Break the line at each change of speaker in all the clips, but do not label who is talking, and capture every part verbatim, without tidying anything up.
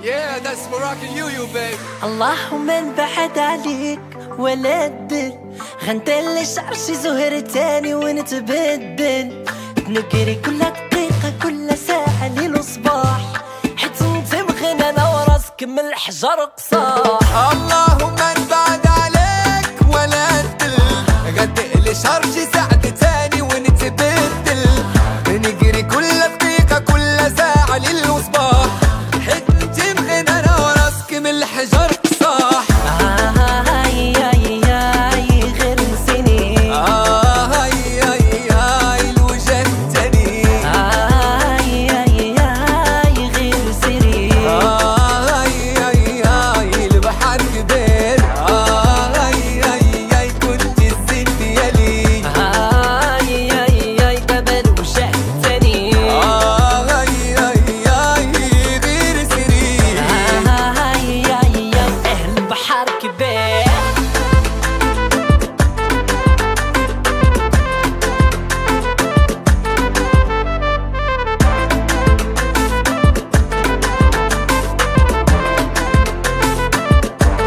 Yeah, that's Moroccan you, you babe.
اللهم انبعد عليك ولا تدل غندلي شعر شي زهر تاني ونتبدل نجري كل دقيقة كل ساعة ليل وصباح حيت انت مغنى انا وراسك من الحجر قصاح.
اللهم انبعد عليك ولا تدل غندلي شعر شي ساعة تاني ونتبدل نجري كل دقيقة كل ساعة ليل وصباح حيت انت مغنى انا وراسك من الحجر قصاح.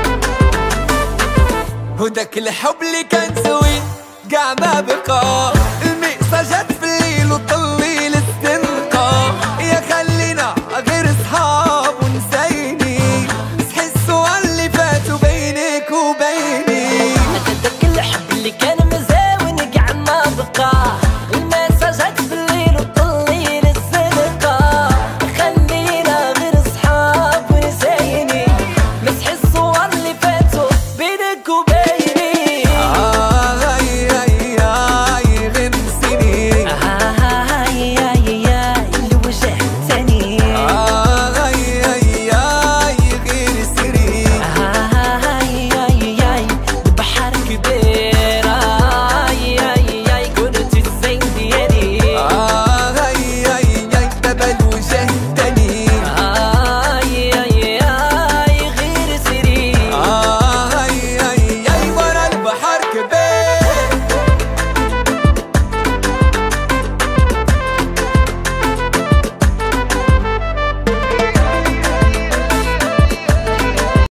وداك الحب اللي كان زوين قاع ما بقى